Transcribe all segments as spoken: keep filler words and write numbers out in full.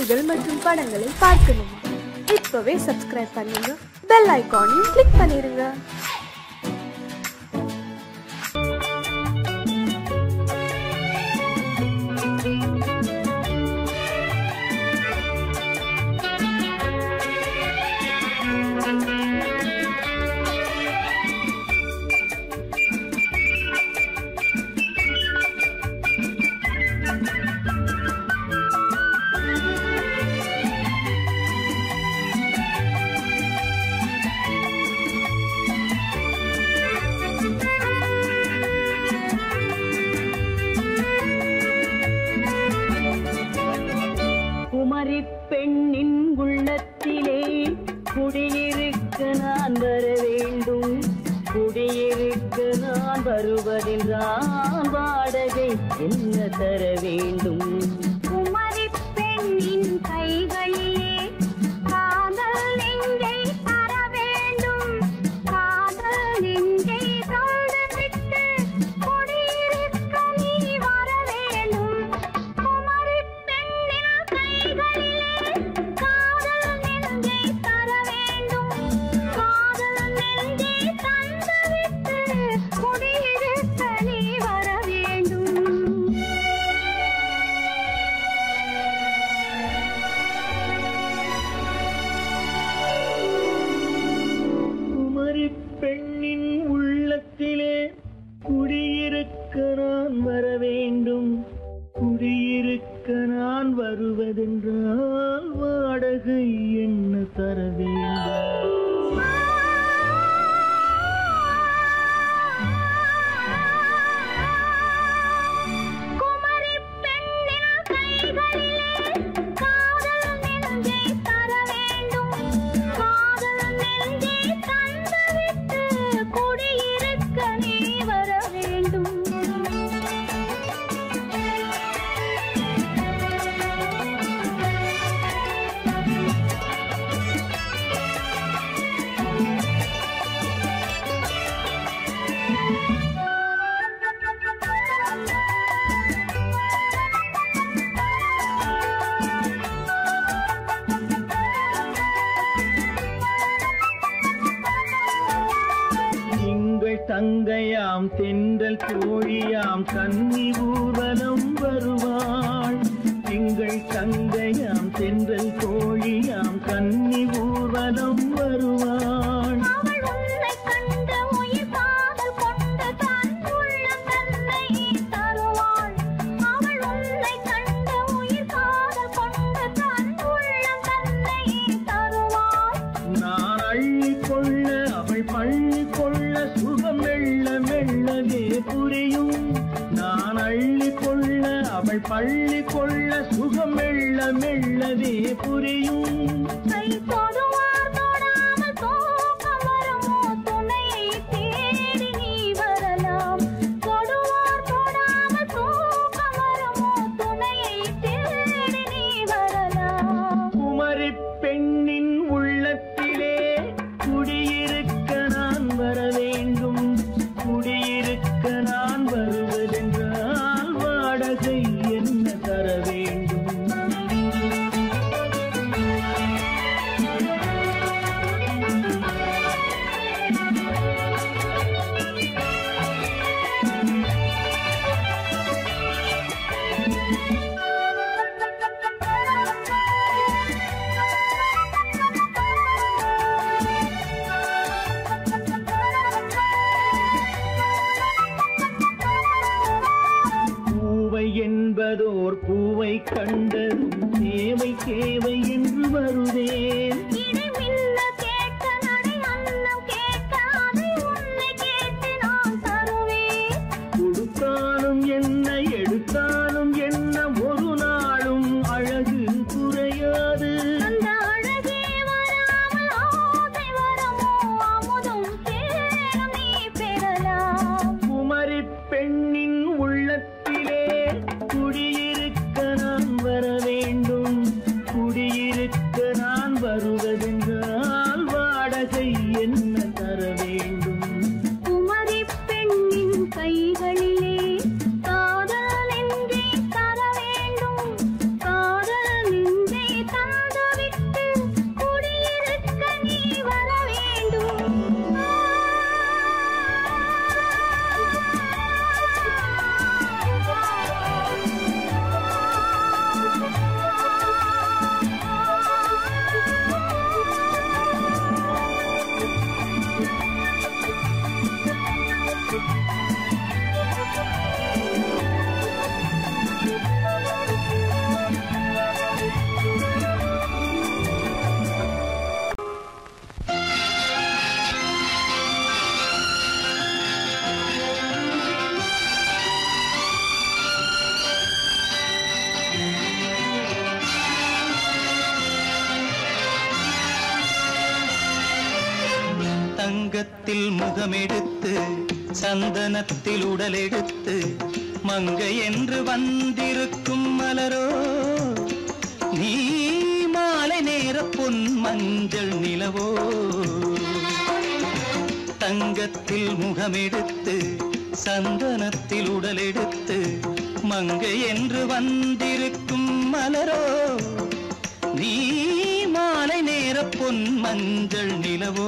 செய்திகள் மற்றும் படங்களை பார்க்கணுமா? இப்பவே சப்ஸ்கிரைப் பண்ணுங்க, பெல் ஐகானையும் கிளிக் பண்ணிருங்க. பெண்ணின் உள்ளத்திலே குடியிருக்க நான் வர வேண்டும். குடியிருக்க நான் வருவதென்றால் வாடகை என்ன தர வேண்டும்? குமரி பெண்ணின் கைகளிலே காதல் நெஞ்சை தர வேண்டும். காதல் நெஞ்சை தந்துவிட்டு குடியிருக்க நீ வர வேண்டும். குமரி பெண்ணின் கைகளிலே காதல் நெஞ்சை தர வேண்டும். காதல் நெஞ்சை தந்துவிட்டு குடியிருக்க நீ வர வேண்டும். குமரி பெண்ணின் உள்ளத்திலே குடியிருக்க நான் வர வேண்டும். குடியிருக்க நான் வருவதென்றால் வாடகை என்ன தர வேண்டும்? குமரி பெண்ணின் கைகளிலே காதல் நெஞ்சை தர வேண்டும். காதல் நெஞ்சை தந்துவிட்டு குடியிருக்க நீ வர வேண்டும். எங்கள் தங்கையாம் தென்றல் தோழியாம் கன்னி ஊர்வலம் வருவாள். எங்கள் தங்கையாம் தென்றல் தோழியாம் கன்னி ஊர்வலம் வருவாள். அவள் உன்னை கண்டு உயிர் காதல் கொண்டு தன் உள்ளம் தன்னை தருவாள். அவள் உன்னை கண்டு உயிர் காதல் கொண்டு தன் உள்ளம் தன்னை தருவாள். நான் அள்ளி கொள்ள அவள் பள்ளி கொள்ள சுகம் மெல்ல மெல்லவே புரியும். நான் அள்ளி கொள்ள அவள் பள்ளி கொள்ள சுகம் மெல்ல மெல்லவே புரியும். கை தொடுவார் தொடாமல் தூக்கம் வருமோ? துணையை தேடி நீ வரலாம். தொடுவார் தொடாமல் தூக்கம் வருமோ? துணையை தேடி நீ வரலாம். குமரி பெண்ணின் உள்ளத்திலே குடியிருக்க நான் வர வேண்டும். குடியிருக்க நான் வருவதென்றால் வாடகை என்ன தர வேண்டும்? பூவை என்பதோர் பூவை கண்டதும் தேவை தேவை என்று வருவேன். இடி மின்ன கேட்க நடை அன்னம் கேட்க அதை உன்னை கேட்டு நான் தருவேன். கொடுத்தாலும் என்ன எடுத்தாலும் என்ன ஒரு நாளும் அழகு குறையாது. அந்த அழகே வராமல் ஆசை வரமோ? அமுதும் தேனும் நீ பெறலாம். குமரி பெண்ணின் உள்ளத்திலே குடியிருக்க நான் வர வேண்டும். குடியிருக்க நான் வருவதென்று தங்கத்தில் முகமெடுத்து சந்தனத்தில் உடலெடுத்து மங்கை என்று வந்திருக்கும் மலரோ நீ மாலை நேர பொன் மஞ்சள் நிலவோ தங்கத்தில் முகமெடுத்து சந்தனத்தில் உடலெடுத்து மங்கை என்று வந்திருக்கும் மலரோ நீ மாலை நேர பொன் மஞ்சள் நிலவோ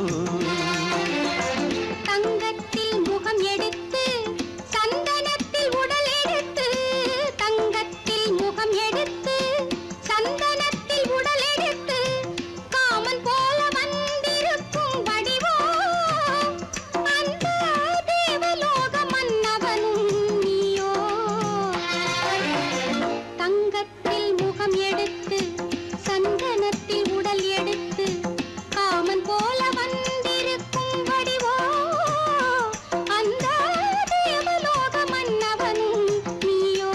தங்கத்தில் முகம் எடுத்து சந்தனத்தில் உடல் எடுத்து தங்கத்தில் முகம் எடுத்து சந்தனத்தில் உடல் எடுத்து காமன் போல வந்திருக்கும் வடிவோ அந்த தேவலோக மன்னவனும் நீயோ தங்கத்தில் முகம் எடுத்து சந்தனத்தில் உடல் எடுத்து காமன் போல வந்திருக்கும் வடிவோ அந்த தேவலோக மன்னவனும் நீயோ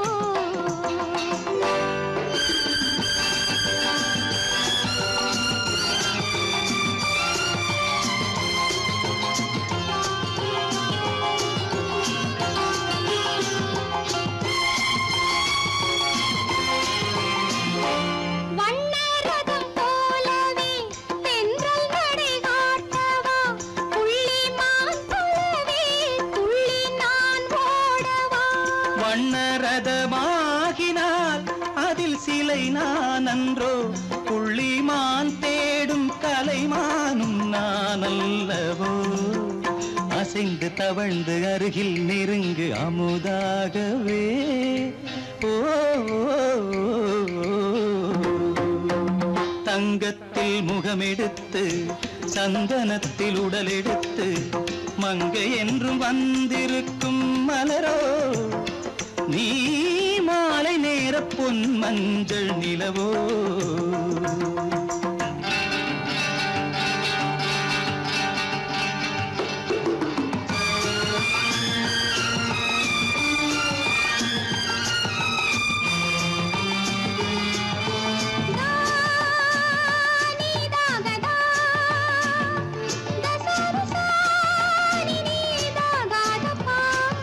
வண்ணரதம் போலவே தென்றல் நடை காட்டவா புள்ளிமான் போலவே துள்ளி நான் ஓடவா வண்ணரதமாகினால் அதில் சிலை நான் அன்றோ புள்ளிமான் தேடும் கலைமானும் நான் அல்லவோ அசைந்து தவழ்ந்து அருகில் நெருங்கு அமுதாகவே ஓ தங்கத்தில் முகமெடுத்து சந்தனத்தில் உடலெடுத்து மங்கை என்றும் வந்திருக்கும் மலரோ நீ மாலை நேர பொன் மஞ்சள் நிலவோ நீதாகதா தசரசா நீதாகதப்பா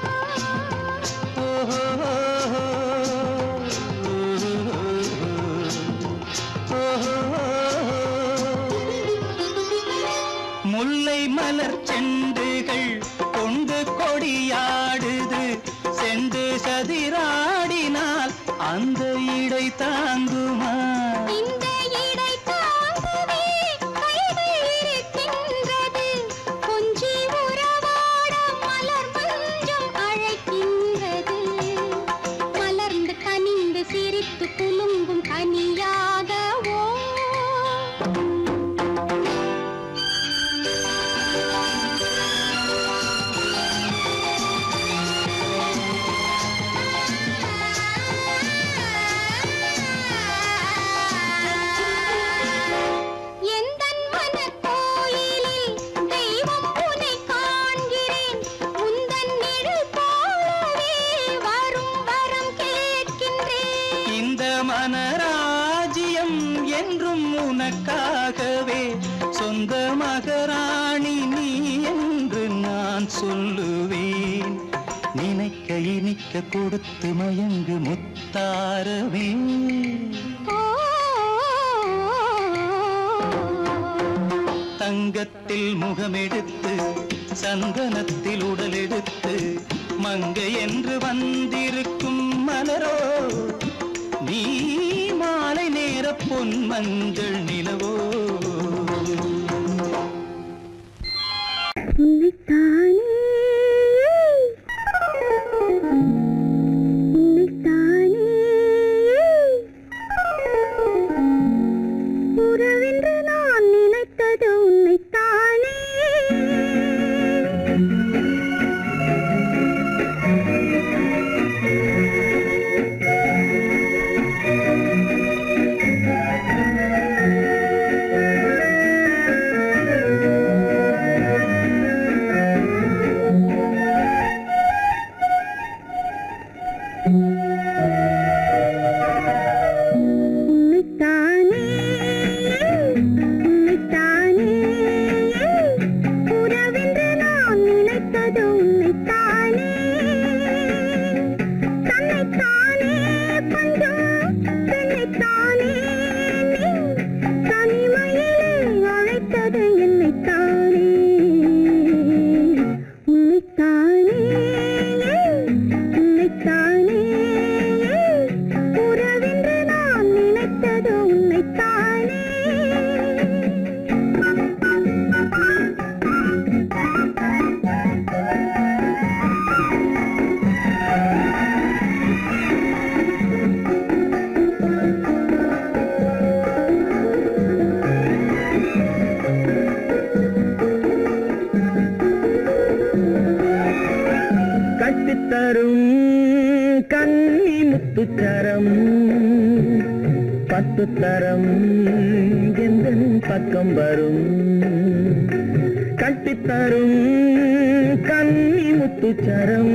முல்லை மலர் செண்டுகள் கொண்டு கொடியாடுது செண்டு சதிராடினால் அந்த இடை தாங்குமா இந்த இடை தாங்கவே கைகள் இருக்கின்றது கொஞ்சி உறவாட மலர் மஞ்சம் அழைக்கின்றது மலர்ந்து கனிந்து சிரித்து குலுங்கும் கனியாகவோ எந்தன் மனக்கோயிலில் தெய்வம் உன்னை காண்கிறேன் உந்தன் நிழல் போலவே வரும் வரம் கேட்கின்றேன் இந்த மனராஜ்யம் என்றும் உனக்காகவே சொந்த மகராணி நீ என்று நான் சொல்லுவேன் நினைக்க இனிக்க கொடுத்து மயங்கு முத்தாரவே தங்கத்தில் முகமெடுத்து சந்தனத்தில் உடலெடுத்து மங்கை என்று வந்திருக்கும் மலரோ நீ மாலை நேர பொன் மஞ்சள் நிலவோ உறவென்று நான் நினைத்தது உன்னைத்தானே முத்துச்சரம் பத்து தரம் எந்தன் பக்கம் வரும் கட்டித்தரும் கன்னி முத்துச்சரம்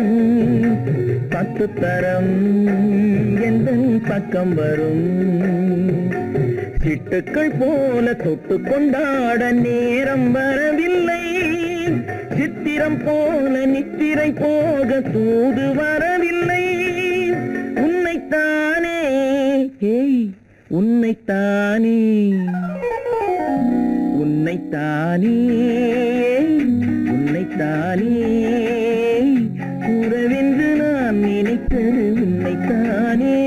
பத்து தரம் எந்தன் பக்கம் வரும் சிட்டுக்கள் போல தொட்டு கொண்டாட நேரம் வரவில்லை சித்திரம் போல நித்திரை போக தூது வரவில்லை உன்னைத்தானே ஏய் உன்னைத்தானே உன்னைத்தானே உன்னைத்தானே உறவென்று நான் நினைத்தது உன்னைத்தானே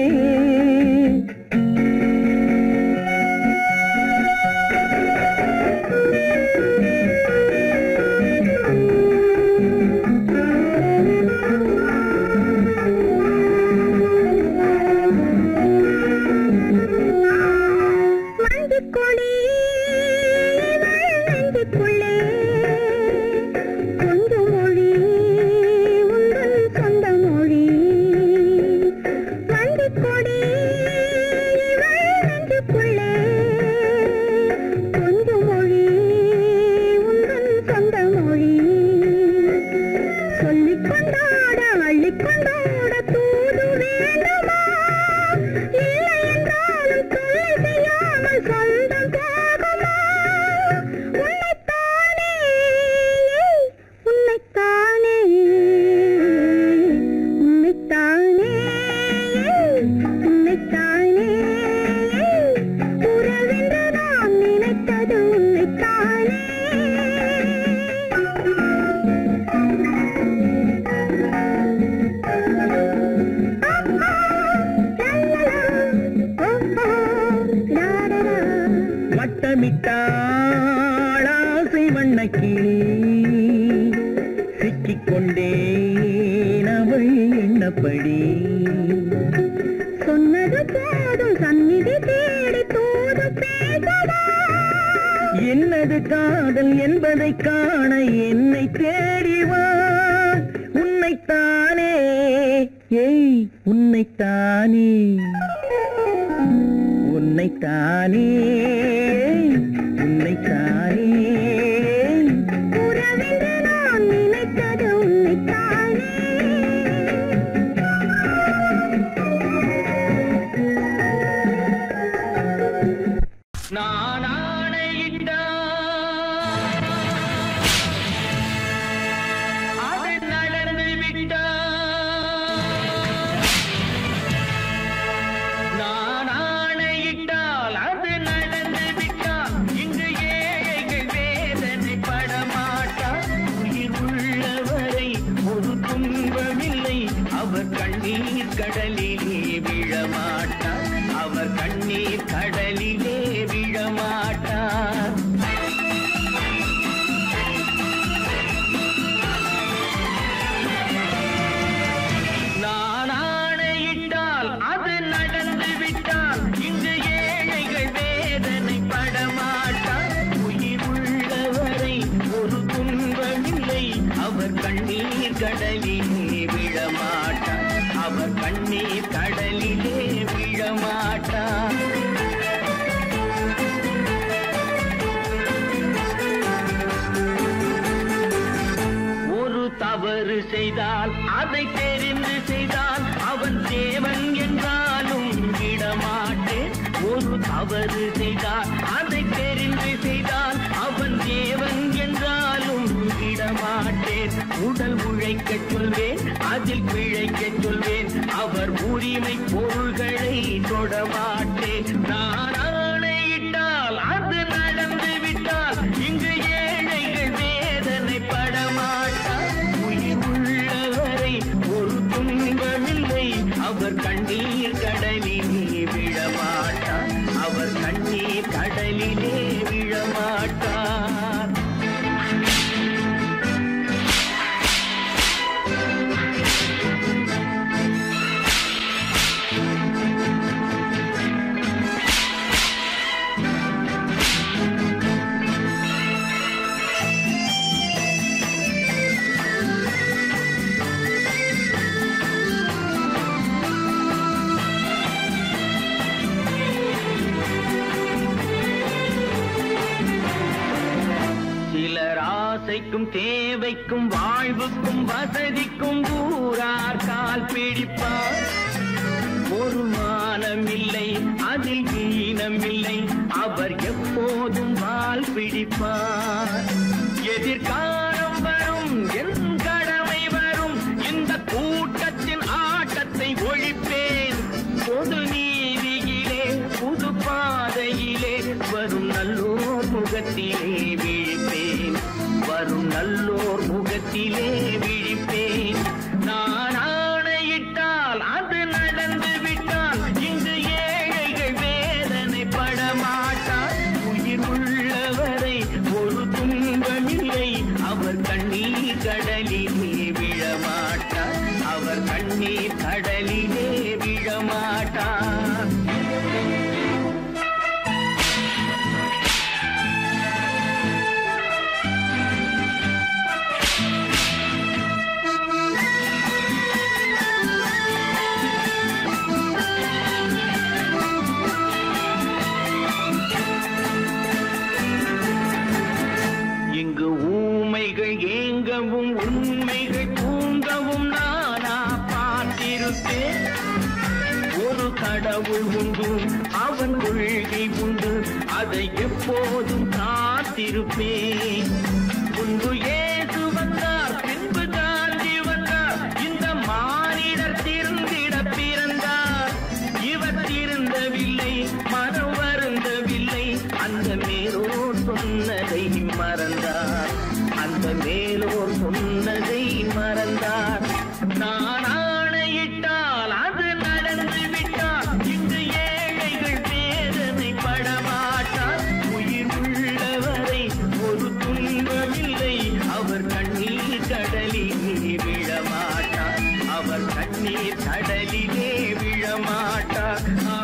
வட்டமிட்டாளாசை வண்ணக்கிளி சிக்கிக்கொண்டேன் அவள் எண்ணப்படி சொன்னது போதும் சந்நிதி தேடி தூது பேசவா என்னது காதல் என்பதை காண என்னை தேடிவா உன்னைத்தானே ஏய் உன்னைத்தானே உன்னைத்தானே உன்னைத்தானே உறவென்று நான் நினைத்தது உன்னைத்தானே நான் ஆணையிட்டால் அது நடந்து விட்டால் நான் ஆணையிட்டால் அது நடந்து விட்டால் இங்கு ஏழைகள் வேதனை படமாட்டார் உயிர் உள்ளவரை ஒரு துன்பமில்லை அவர் கண்ணீர் கடலிலே விழமாட்டார் அவர் கண்ணீர் கடலிலே விழமாட்டார் நான் ஆணையிட்டால் அது நடந்து விட்டால் இங்கு ஏழைகள் வேதனை படமாட்டார் உயிர் உள்ளவரை ஒரு துன்பமில்லை அவர் கண்ணீர் கடலிலே விழமாட்டார் அவர் கண்ணீர் கடலிலே விழமாட்டார் ஒரு தவறு செய்தால் அதை தெரிந்து செய்தால் அவன் தேவன் என்றாலும் விடமாட்டேன் ஒரு தவறு செய்தால் அதை தெரிந்து செய்தால் அவன் தேவன் என்றாலும் விடமாட்டேன் உடல் உழைக்கச் சொல்வேன் அதில் பிழைக்கச் சொல்வேன் அவர் உரிமை பொருள்களை தொடமாட்டேன் நான் ஆணையிட்டால் அது நடந்து விட்டால் இங்கு ஏழைகள் வேதனை படமாட்டார் உயிர் உள்ளவரை ஒரு துன்பமில்லை அவர் கண்ணீர் கடலிலே விழமாட்டார் அவர் கண்ணீர் கடலிலே விழமாட்டார் தேவைக்கும் தேவைக்கும் வாழ்வுக்கும் வசதிக்கும் ஊரார் கால் பிடிப்பார். ஒரு மானமில்லை அதில் ஈனமில்லை அவர் எப்போதும் வால் பிடிப்பார். எதிர்காலம் வரும் என் கடமை வரும் இந்த கூட்டத்தின் ஆட்டத்தை ஒழிப்பேன். பொது நீதியிலே புது பாதையிலே வரும் நல்லோர் முகத்திலே விழிப்பேன். வரும் நல்லோர் முகத்திலே விழிப்பேன். நான் ஆணையிட்டால் அது நடந்து விட்டால் இங்கு ஏழைகள் வேதனை படமாட்டார். உயிர் உள்ளவரை ஒரு துன்பமில்லை அவர் கண்ணீர் கடலிலே விழமாட்டார். அவர் கண்ணீர் கடலிலே விழமாட்டார். இங்கு ஊமைகள் ஏங்கவும் உண்மைகள் தூங்கவும் நானா பார்த்திருப்பேன். ஒரு கடவுள் உண்டு அவன் கொள்கை உண்டு அதை எப்போதும் காத்திருப்பேன். முன்பு ஏசு வந்தார் பின்பு காந்தி வந்தார் இந்த மானிடர் திருந்திட பிறந்தார். இவர் திருந்தவில்லை மனம் வருந்தவில்லை அந்த மேலோர் சொன்னதை மறந்தார். அந்த மேலோர் சொன்னதை மறந்தார். நான் ஆணையிட்டால் அது நடந்து விட்டால் இன்று ஏழைகள் வேதனை படமாட்டார். உயிர் உள்ளவரை ஒரு துன்பமில்லை அவர் கண்ணீர் கடலிலே விழமாட்டார். அவர் கண்ணீர் கடலிலே விழமாட்டார்.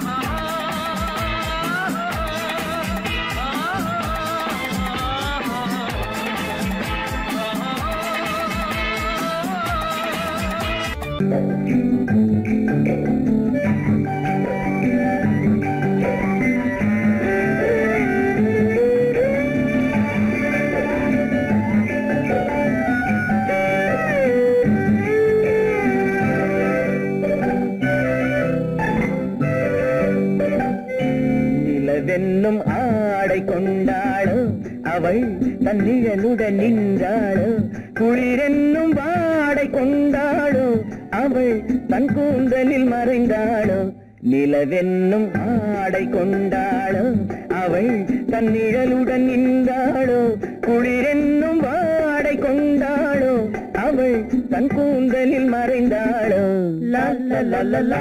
நிலவென்னும் ஆடை கொண்டாளோ அவள் தன் நிழலுடன் நின்றாளோ. குளிரென்னும் வாடை கொண்டாளோ அவள் தன் கூந்தலில் மறைந்தாளோ. நிலவென்னும் ஆடை கொண்டாளோ அவள் தன் நிழலுடன் நின்றாளோ. குளிரென்னும் வாடை கொண்டாளோ அவள் தன் கூந்தலில் மறைந்தாளோ. லா லா லா லா லா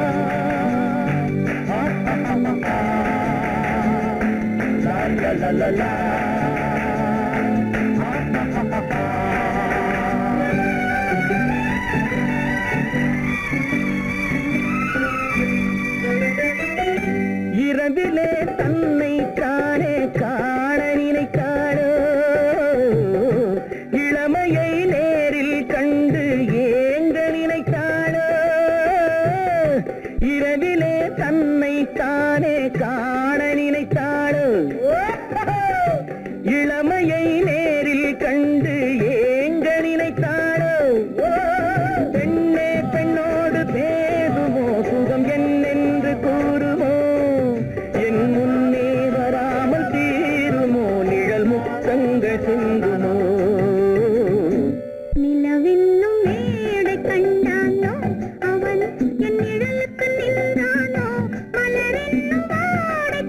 la la la la இரவிலே தன்னை காணே காண நினைத்தாளோ. இளமையை நேரில் கண்டு ஏங்க நினைத்தாளோ. இரவிலே தன்னை காணே காண நினைத்தாளோ. இளமையை நேரில் கண்டு ஏங்க நினைத்தாளோ. பெண்ணே பெண்ணோடு பேசுமோ சுகம் என்னென்று கூறுமோ. என் முன்னே வராமல் தீருமோ நிழல் முத்தங்கள் சிந்துமோ. நிலவென்னும் மேடை கண்டானோ அவன் என் நிழலுக்கு நின்றானோ. மலரென்னும் வாடை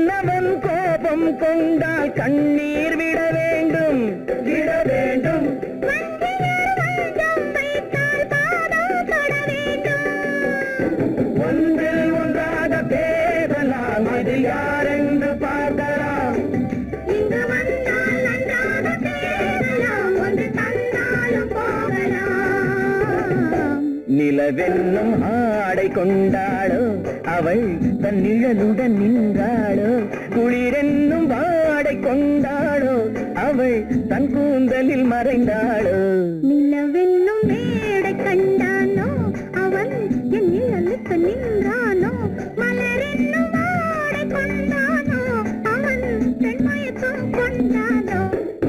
மன்னவன் கோபம் கொண்டால் கண்ணீர் விட வேண்டும் விட வேண்டும் ஒன்றில் ஒன்றாக பேசலாம் அது யாரென்று பார்க்கலாம் இங்கு வந்தால் நன்றாக பேசலாம் ஒன்று தந்தாலும் போகலாம் நிலவென்னும் ஆடை கொண்டாளோ அவள் தன் நிழலுடன் நின்றாளோ குளிரென்னும் வாடை கொண்டாளோ அவள் தன் கூந்தலில் மறைந்தாளோ நிலவென்னும் மேடை கண்டானோ அவன் என் நிழலுக்கு நின்றானோ மலரென்னும் வாடை கொண்டானோ அவன் தன் மயக்கம் கொண்டானோ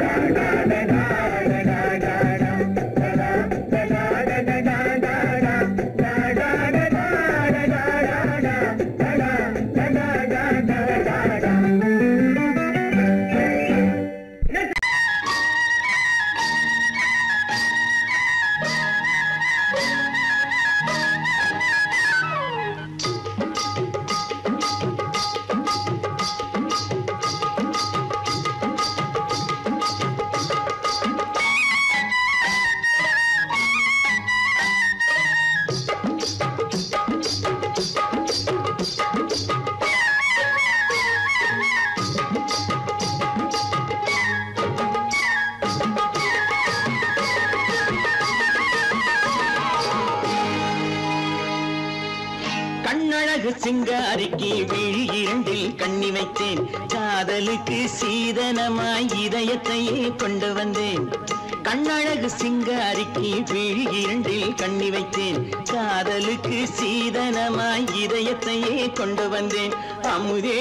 சிங்காரிக்கு விழி இரண்டில் கண்ணி வைத்தேன் காதலுக்கு சீதனமாய் இதயத்தையே கொண்டு வந்தேன் கண்ணழகு சிங்காரிக்கு விழி இரண்டில் கண்ணி வைத்தேன் காதலுக்கு சீதனமாய் இதயத்தையே கொண்டு வந்தேன் அமுதே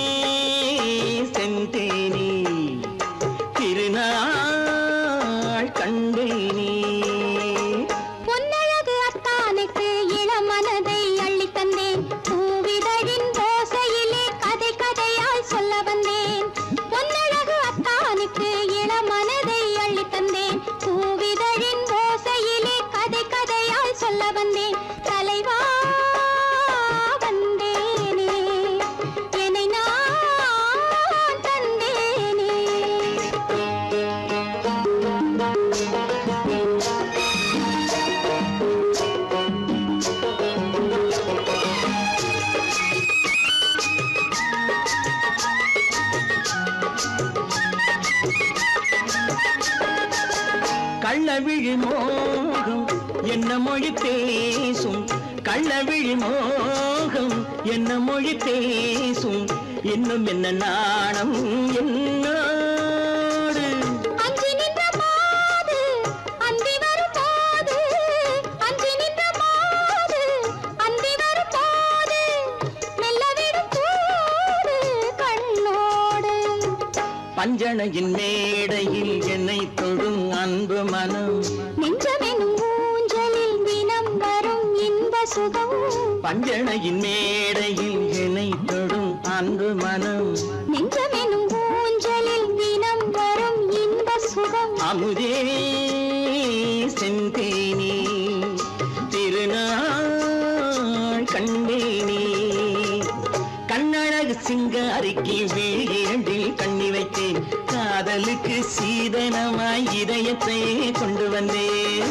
செந்தேனே திருநாள் கண்டேனே பொன்னழகு அத்தானுக்கு இளமனதை அள்ளி தந்தேன் பூவிதழின் ஓசையிலே கதை கதையாய் சொல்ல வந்தேன் பொன்னழகு அத்தானுக்கு இளமனதை அள்ளி தந்தேன் பூவிதழின் ஓசையிலே கதை கதையாய் சொல்ல வந்தேன் தலைவா வந்தேனே என்னை நான் தந்தேனே கள்ளவிழி மோகம் என்ன மொழி பேசும் கள்ளவிழி மோகம் என்ன மொழி பேசும் இன்னும் என்ன நாணம் என்னோடு அஞ்சி நின்ற மாது அந்தி வரும் போது அஞ்சி நின்ற மாது அந்தி வரும் போது மெல்ல விடும் தூது கண்ணோடு பஞ்சணையின் மேடையில் என்னை தொடும் அன்பு மனம் நெஞ்சமெனும் ஊஞ்சலில் தினம் வரும் இன்ப சுகம் பஞ்சணையின் மேடையில் என்னை தொடும் அன்பு மனம் நெஞ்சமெனும் ஊஞ்சலில் தினம் வரும் இன்ப சுகம் அமுதே செந்தேனே திருநாள் கண்டேனே கண்ணழகு சிங்காரிக்கு விழி இரண்டில் கண்ணி வைத்தேன் காதலுக்கு சீதனமாய் இதயத்தை கொண்டு வந்தேன்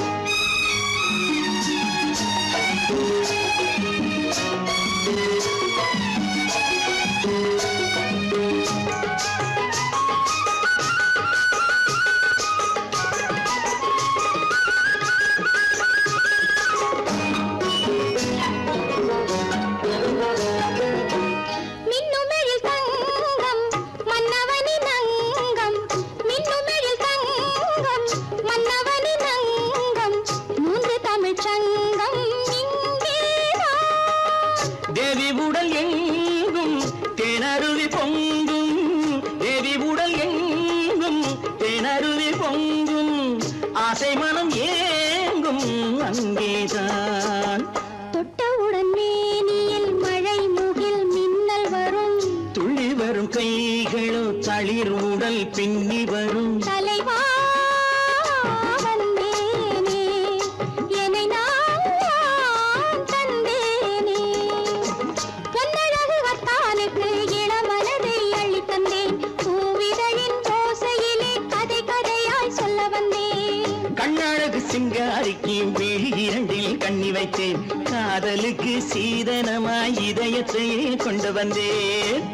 மின்னுமெழில் தங்கம் மன்னவனின் அங்கம் மின்னுமெழில் தங்கம் மன்னவனின் அங்கம் மூன்று தமிழ்ச் சங்கம் இங்கேதான் தேவி உடல் எங்கும் தேனருவி பொங்கும் தேவி உடல் எங்கும் தேனருவி பொங்கும் ஆசை மனம் ஏங்கும் அங்கேதான் தொட்டவுடன் மேனியில் மழை முகில் மின்னல் வரும் துள்ளி வரும் கைகளோ தளிர் உடல் பின்னி வரும் தலைவா வந்தேனே என்னை நான் தந்தேனே பொன்னழகு வத்தானுக்கு இளமனதை வைத்தேன் காதலுக்கு சீதனமாய் இதயத்தையே கொண்டு வந்தேன்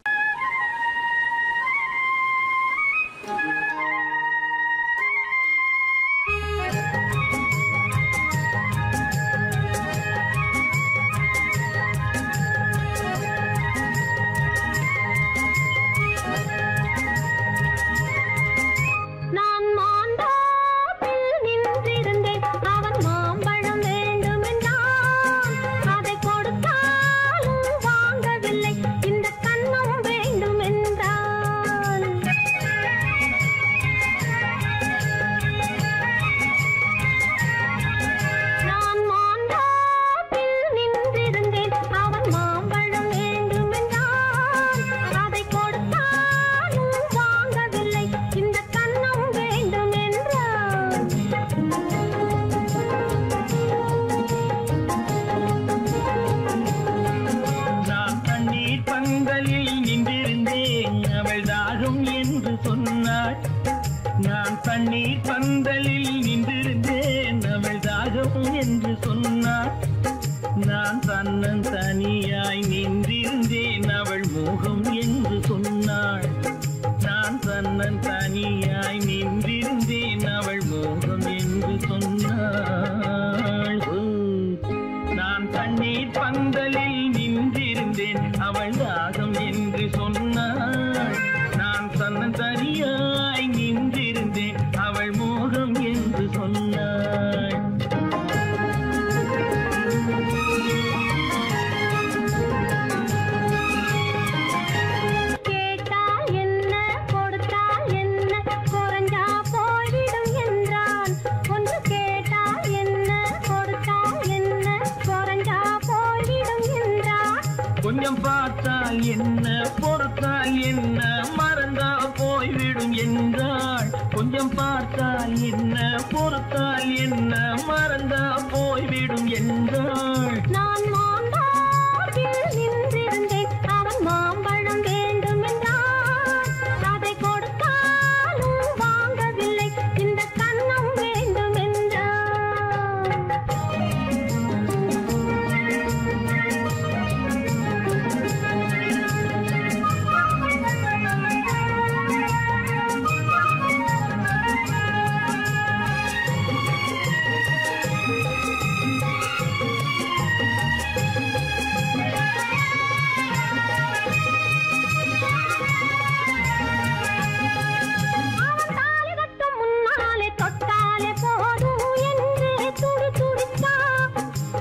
தண்ணீர் பந்தலில் நின்றிருந்தேன் அவள் தாகம் என்று சொன்னாள். நான் தன்னன் தனியாய் நின்றிருந்தேன் அவள் மோகம் என்று சொன்னாள். நான் தன்னன் தனியாய் நின்றிருந்தேன் அவள் மோகம் என்று சொன்னாள். நான் தண்ணீர் பந்தலில் நின்றிருந்தேன் அவள் தாகம் என்று சொன்னாள். நான் தன்னன் தனியாய் நின்றிருந்தேன் அவள் மோகம் என்று சொன்னாள். கேட்டால் என்ன கொடுத்தால் என்ன குறைஞ்சா போய்விடும் என்றான். ஒன்று கேட்டால் என்ன கொடுத்தால் என்ன குறைஞ்சா போய்விடும் என்றான். கொஞ்சம் பார்த்தால் என்ன பொறுத்தால் என்ன மறந்தா போய்விடும் என்றாள். கொஞ்சம் பார்த்தால் என்ன பொறுத்தால் என்ன மறந்தா போய்விடும் என்றாள். நான் மாம்பழத்தில் நின்றிருந்தேன் அவன் மாம்பழம் வேண்டும் என்றான். அதை கொடுத்தாலும் வாங்கவில்லை இந்த கன்னம் வேண்டும் என்றான். அவன் தாலி கட்டும் முன்னாலே தொட்டாலே போதும் என்று துடி துடித்தான்.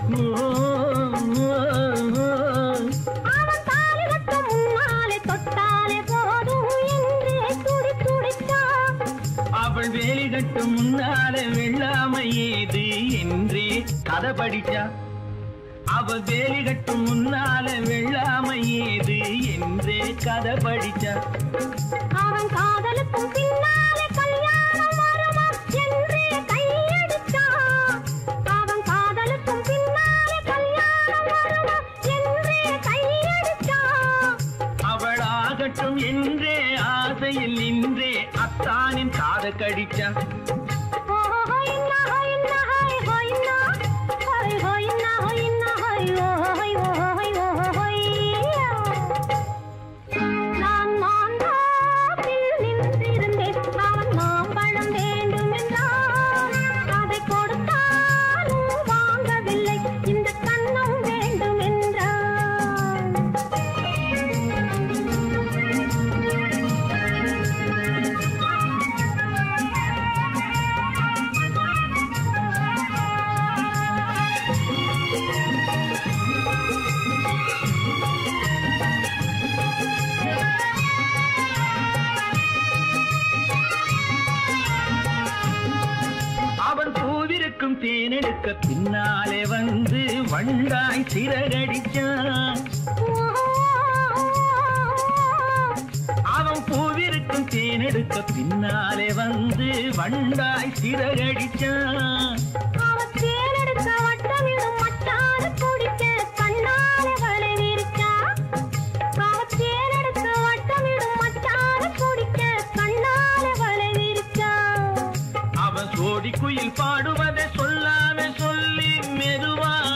அவன் தாலி கட்டும் முன்னாலே தொட்டாலே போதும் என்று துடி துடித்தான். அவள் வேலி கட்டும் முன்னாலே வெள்ளாமை ஏது என்றே கதை படிச்சா. அவள் வேலி கட்டும் முன்னாலே வெள்ளாமை ஏது என்றே கதை படிச்சா. அவன் காதலுக்கும் பின்னாலே கல்யாணம் வருமா என்றே கையடித்தான். அவன் காதலுக்கும் பின்னாலே கல்யாணம் வருமா என்றே கையடித்தான். அவள் ஆகட்டும் என்றே ஆசையில் நின்றே அத்தானின் காத கடிச்சா. நான் மாம்பழத்தில் நின்றிருந்தேன் அவன் மாம்பழம் வேண்டும் என்றான். அதை கொடுத்தாலும் வாங்கவில்லை இந்த கன்னம் வேண்டும் என்றான். அவன் பூவிருக்கும் தேனெடுக்க பின்னாலே வந்து வண்டாய் சிறகடிச்சான். அவன் பூவிருக்கும் தேனெடுக்க பின்னாலே வந்து வண்டாய் சிறகடிச்சான். அவன் தேனெடுக்க வட்டமிடும் மட்டான குடிக்க கண்ணாலே வலை விரிச்சா. அவன் தேனெடுக்க வட்டமிடும் மட்டான குடிக்க கண்ணாலே வலை விரிச்சா. அவன் சோடி குயில் பாடுவதை சொல்லாம சொல்லி மெதுவா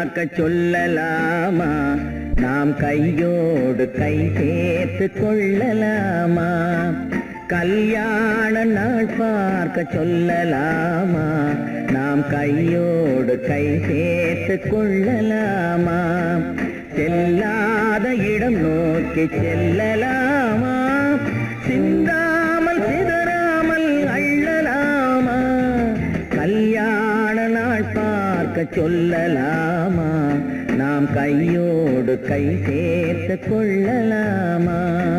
பார்க்க சொல்லலாமா, நாம் கையோடு கை சேர்த்து கொள்ளலாமா, கல்யாண நாள் பார்க்க சொல்லலாமா, நாம் கையோடு கை சேர்த்து கொள்ளலாமா, செல்லாத இடம் நோக்கி செல்லலாமா, சிந்தாமல் சிதறாமல் அள்ளலாமா, கல்யாண நாள் பார்க்க சொல்லலாமா, நாம் கையோடு கை சேர்த்து கொள்ளலாமா.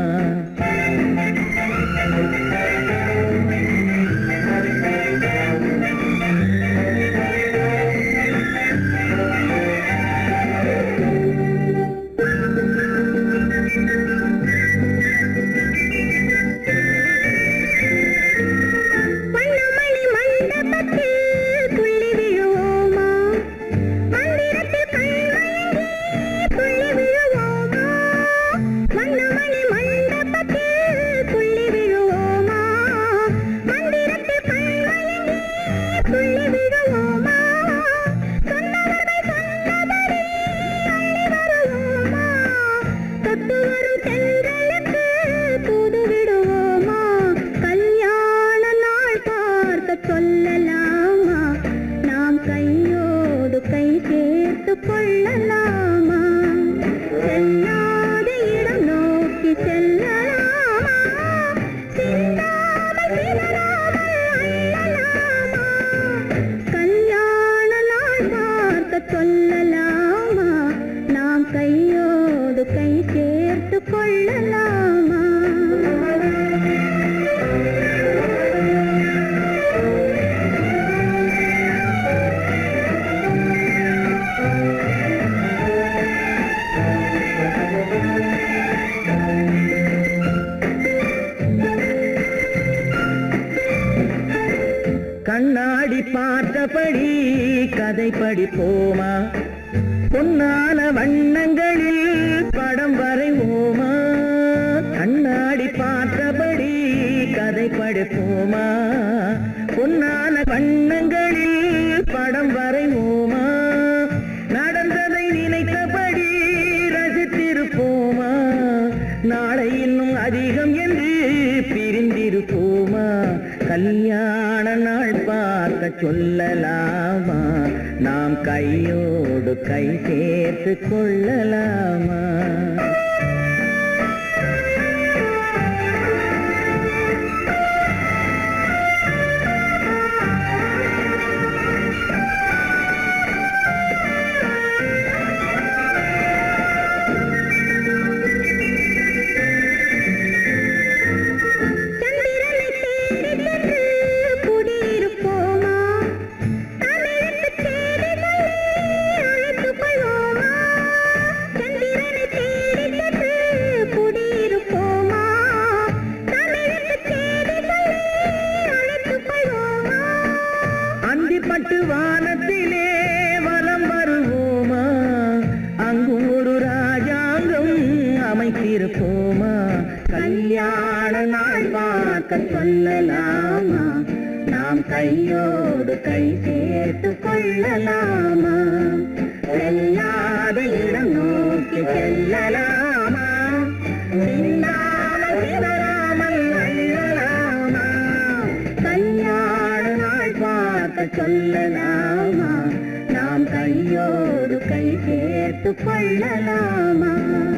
கண்ணாடி பார்த்தபடி கதை படிப்போமா, பொன்னான வண்ணங்களில் படம் வரைவோமா, கண்ணாடி பார்த்தபடி கதை படிப்போமா, பொன்னான வண்ணங்களில் படம் வரைவோமா, நடந்ததை நினைத்தபடி ரசித்திருப்போமா, நாளை இன்னும் அதிகம் என்று பிரிந்திருப்போமா, கல்யாண நாள் பார்க்க சொல்லலாமா, நாம் கையோடு கை சேர்த்து கொள்ளலாமா. பட்டு வானத்திலே வலம் வருவோமா, அங்கு ஒரு ராஜாங்கம் அமைத்திருப்போமா, கல்யாண நாள் பார்க்க சொல்லலாமா, நாம் கையோடு கை சேர்த்து கொள்ளலாமா, செல்லாத இடம் நோக்கி செல்லலாமா, சிந்தாமல் சிதறாமல் அள்ளலாமா, கல்யாண நாள் பார்க்க சொல்லலாமா, நாம் கையோடு கை சேர்த்து கொள்ளலாமா.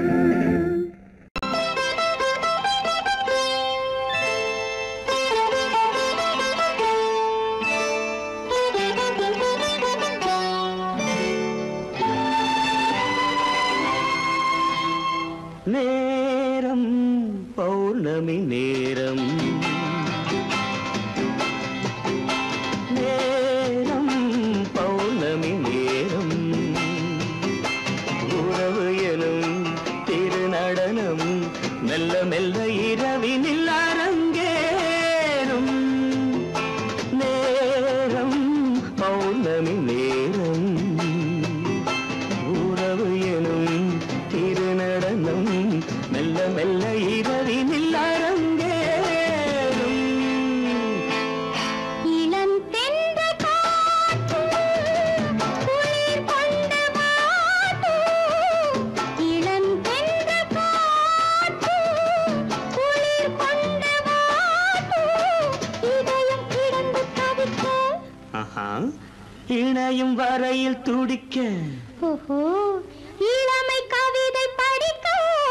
நேரம் பௌர்ணமி நேரம், நேரம் பௌர்ணமி நேரம், உறவு எனும் இணையும் வரையில் துடிக்க ஓஹோ இளமை கவிதை படிக்க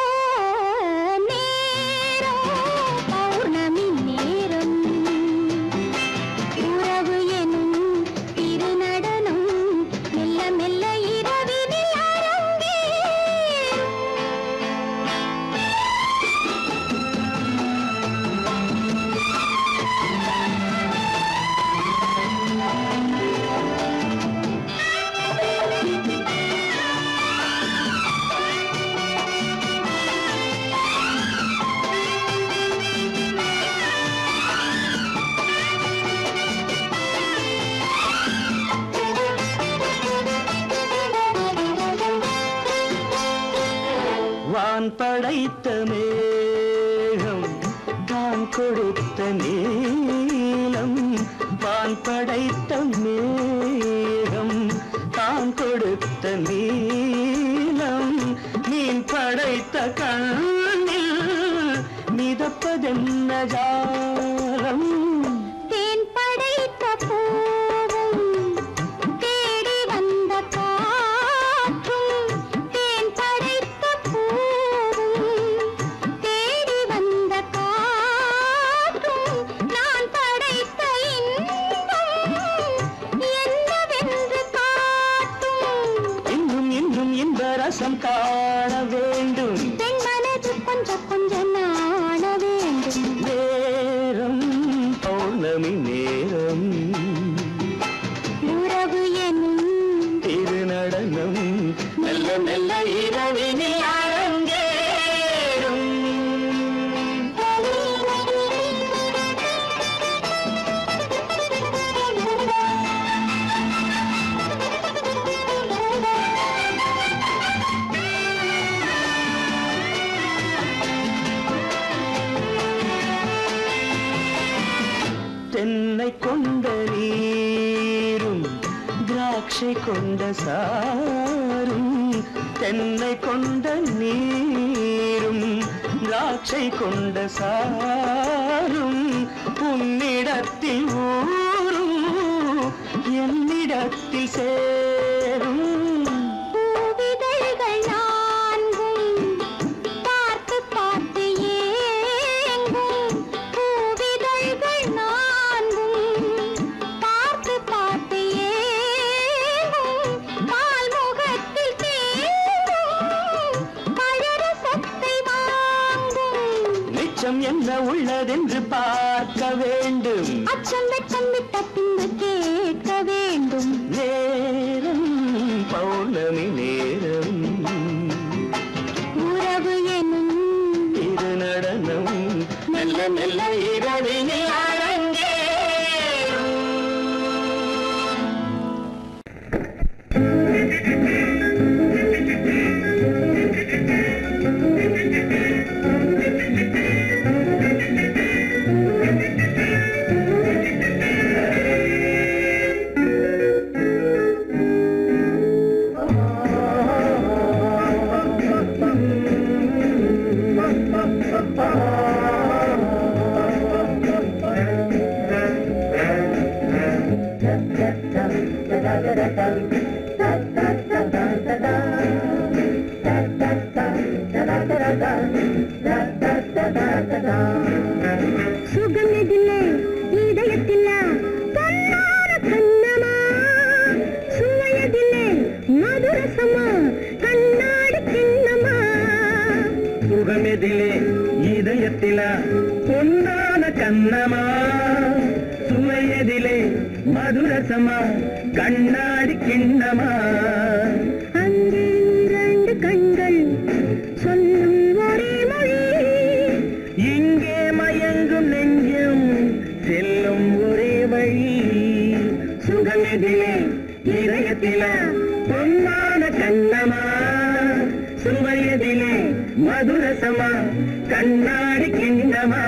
நேரம் பௌர்ணமி நேரம் உறவு எனும் திருநடனம் மெல்ல மெல்ல இரவினில் வான் படைத்த மேகம் தான் கொடுத்த நீலம் வான் படைத்த மேகம் தான் கொடுத்த நீலம் மீன் படைத்த கண்ணில் மிதப்பதென்ன ஜாலம் தேன் படைத்த பூவும் தேடி வந்த காற்றும் தேன் படைத்த பூவும் தேடி வந்த காற்றும் நான் படைத்த இன்பம் என்னவென்று காட்டும் இன்னும் இன்னும் இந்த ரசம் காண வேண்டும் பெண் மனது கொஞ்சம் கொஞ்சம் நாண வேண்டும் நேரம் பௌர்ணமி நேரம் உறவு எனும் திருநடனம் மெல்ல மெல்ல இரவினில் அரங்கேறும் தென்னை கொண்ட நீரும் திராட்சை கொண்ட சாரும் தென்னை கொண்ட நீரும் திராட்சை கொண்ட சாரும் உன்னிடத்தில் ஊரும் என்னிடத்தில் சேரும் பூவிதழ்கள் நான்கும் பார்த்து பார்த்து ஏங்கும் பூவிதழ்கள் நான்கும் பார்த்து பார்த்து ஏங்கும் பால்முகத்தில் தேங்கும் பழரசத்தை வாங்கும் நிச்சம் என்ன உள்ளதென்று பார்க்க வேண்டும் அச்சம் வெச்சம் விட்ட பின்பு கேட்க வேண்டும் நேரம் பௌர்ணமி நேரம் உறவு எனும் திருநடனம் மெல்ல மெல்ல இரவினில் அரங்கேறும் சுகமிதில்லை இதயத்தில்ல பொன்னான கண்ணமா சுவையதில்லை மதுரசமா கண்ணாடி கிண்ணமா சுகமெதிலே இதயத்தில பொன்னான கண்ணமா சுவையதிலே மதுரசமா கண்ணாடி கிண்ணமா அங்கே இரண்டு கண்கள் சொல்லும் ஒரே மொழி இங்கே மயங்கும் நெஞ்சும் செல்லும் ஒரே வழி சுகமெதிலே இதயத்தில பொன்னான கண்ணமா சுவையதிலே மதுரசமா கண்ணாடி கிண்ணமா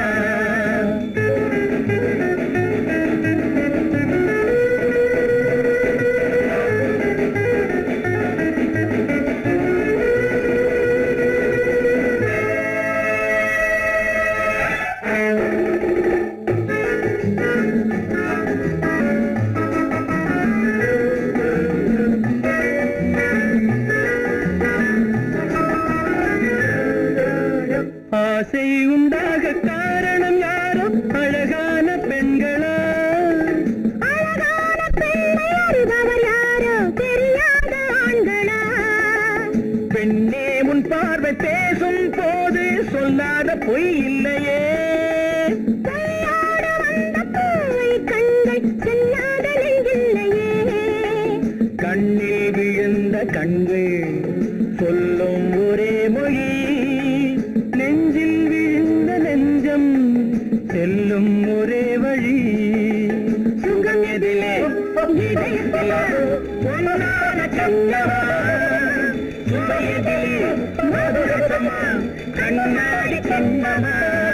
செல்லும் ஒரே வழி சுகம் எதிலே இதயத்திலே பொன்னான கண்ணவா சுவையதிலே மதுரசமா கண்ணாடி கண்ணவா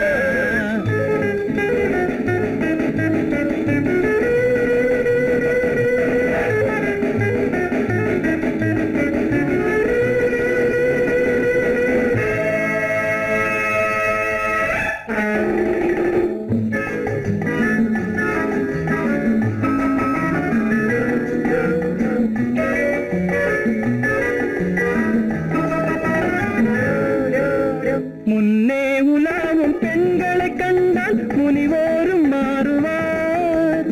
முன்னே உலாவும் பெண்களை கண்டால் முனிவோரும் மாறுவார்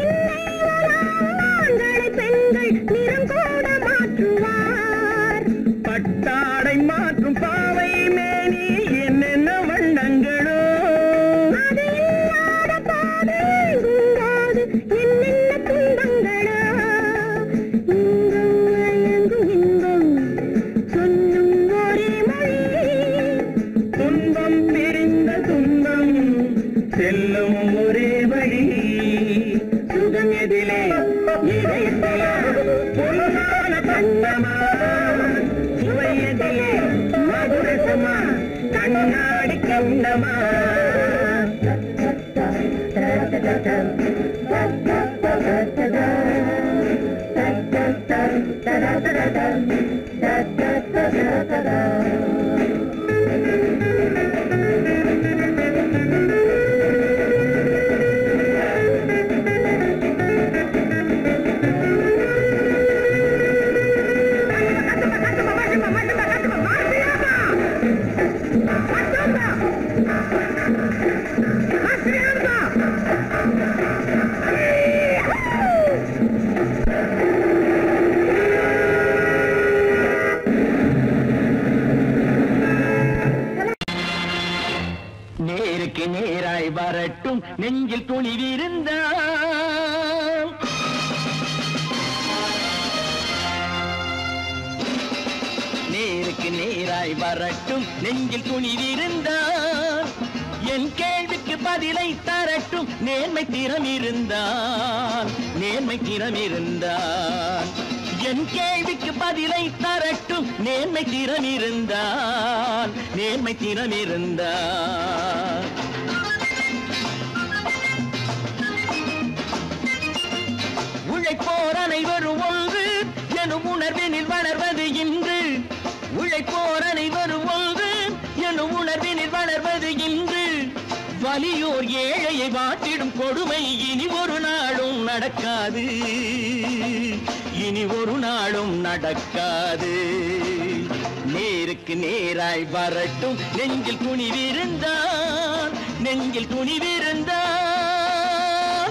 பெண்கள் நிறம் கூட மாற்றுவார் பட்டாடை மாற்றும் பாவை மேனி என்னென்ன வண்ணங்களோ அது இல்லாத பாதை என்னென்ன துன்பங்களோ இன்பம் அயங்கும் இன்பம் சொல்லும் ஒரே மொழி துன்பம் பிரிந்த துன்பம் செல்லும் ஒரே வழி சுகம் எதிலே இதயத்திலே பொன்னான கண்ணமா சுவையதிலே மதுரசமா கண்ணாடி கண்ணமா நேருக்கு நேராய் வரட்டும் நெஞ்சில் துணிவிருந்தால் நேருக்கு நேராய் வரட்டும் நெஞ்சில் துணிவிருந்தால் என் கேள்விக்கு பதிலை தரட்டும் நேர்மை திறம் இருந்தால் நேர்மை திறம் இருந்தால் என் கேள்விக்கு பதிலை தரட்டும் நேர்மை திறம் இருந்தால் நேர்மை திறம் இருந்தால் உழைப்போர் அனைவரும் ஒன்று எனும் உணர்வினில் வளர்வது இன்று உழைப்போர் அனைவரும் ஒன்று எனும் உணர்வினில் வளர்வது இன்று வலியோர் ஏழையை வாட்டிடும் கொடுமை இனி ஒரு நாளும் நடக்காது இனி ஒரு நாளும் நடக்காது நேருக்கு நேராய் வரட்டும் நெஞ்சில் துணிவிருந்தால் நெஞ்சில் துணிவிருந்தால்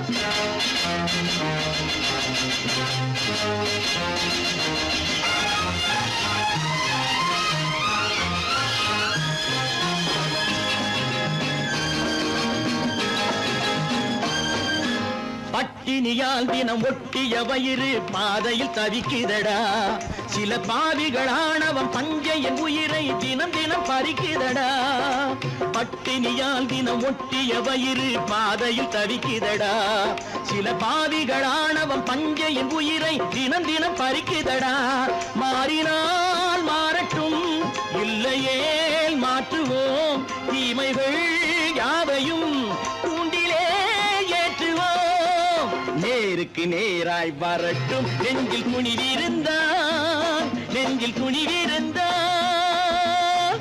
பட்டினியால் தினம் ஒட்டிய வயிறு பாதையில் தவிக்குதடா சில பாவிகள் ஆணவம் பஞ்சையின் உயிரை தினம் தினம் பறிக்குதடா பட்டினியால் தினம் ஒட்டிய வயிறு பாதையில் தவிக்குதடா சில பாவிகள் ஆணவம் பஞ்சையின் உயிரை தினம் தினம் பறிக்குதடா மாறினால் மாறட்டும் இல்லையேல் மாற்றுவோம் தீமைகள் யாவையும் கூண்டிலே ஏற்றுவோம் நேருக்கு நேராய் வரட்டும் நெஞ்சில் துணிவிருந்தால் நெஞ்சில் துணிவிருந்தால்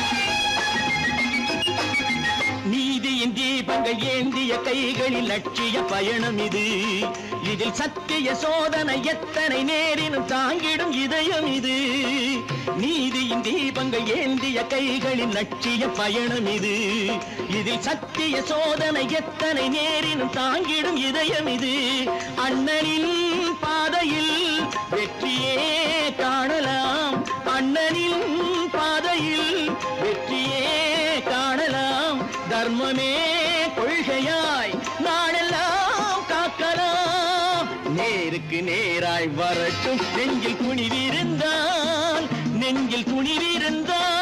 ஏந்திய கைகளில் லட்சிய நட்சிய பயணம் இது. இதில் சத்திய சோதனை எத்தனை நேரினும் தாங்கிடும் இதயம் இது. நீதியின் தீபங்கள் ஏந்திய கைகளின் நட்சிய பயணம் இது. இதில் சத்திய சோதனை எத்தனை நேரினும் தாங்கிடும் இதயம் இது. அண்ணனின் பாதையில் வெற்றியே காணலாம், அண்ணனின் பாதையில் வெற்றியே காணலாம். தர்மமே கொள்கையாய் நாடெல்லாம் காக்கலாம். நேருக்கு நேராய் வரட்டும் நெஞ்சில் துணிவிருந்தான், நெஞ்சில் துணிவிருந்தான்.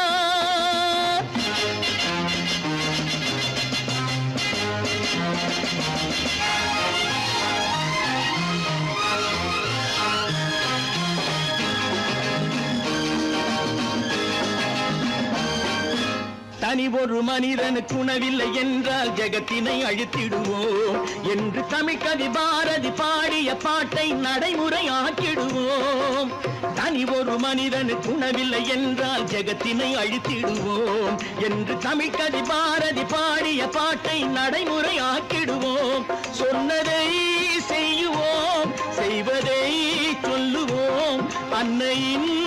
தனி ஒரு மனிதனுக்கு உணவில்லை என்றால் ஜெகத்தினை அழித்திடுவோம் என்று தமிழ் கவி பாரதி பாடிய பாட்டை நடைமுறை ஆக்கிடுவோம். தனி ஒரு மனிதனுக்கு உணவில்லை என்றால் ஜெகத்தினை அழித்திடுவோம் என்று தமிழ் கவி பாரதி பாடிய பாட்டை நடைமுறை ஆக்கிடுவோம். சொன்னதை செய்யுவோம், செய்வதை சொல்லுவோம். அன்னையின்